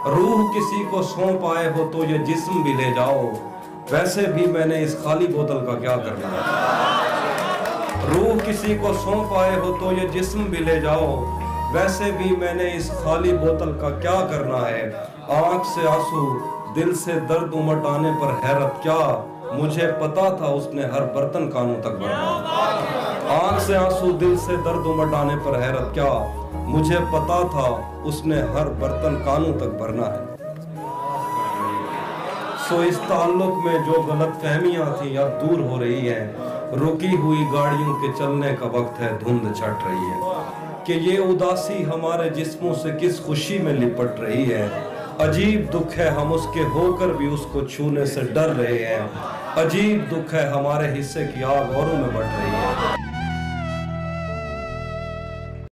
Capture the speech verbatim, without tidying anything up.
रूह किसी को सौंप आए हो तो ये जिस्म भी ले जाओ, वैसे भी मैंने इस खाली बोतल का क्या करना है। रूह किसी को सौंप आए हो तो ये जिस्म भी ले जाओ, वैसे भी मैंने इस खाली बोतल का क्या करना है। आंख से आंसू दिल से दर्द उमट आने पर हैरत क्या, मुझे पता था उसने हर बर्तन कानों तक भरना। आंख से आंसू दिल से दर्द उमट आने पर हैरत क्या, मुझे पता था उसने हर बर्तन कानों तक भरना है। सो इस ताल्लुक में जो गलत फहमियां थी अब दूर हो रही हैं। रुकी हुई गाड़ियों के चलने का वक्त है, धुंध छट रही है कि ये उदासी हमारे जिस्मों से किस खुशी में लिपट रही है। अजीब दुख है हम उसके होकर भी उसको छूने से डर रहे हैं। अजीब दुख है हमारे हिस्से की आग औरों में बढ़ रही है।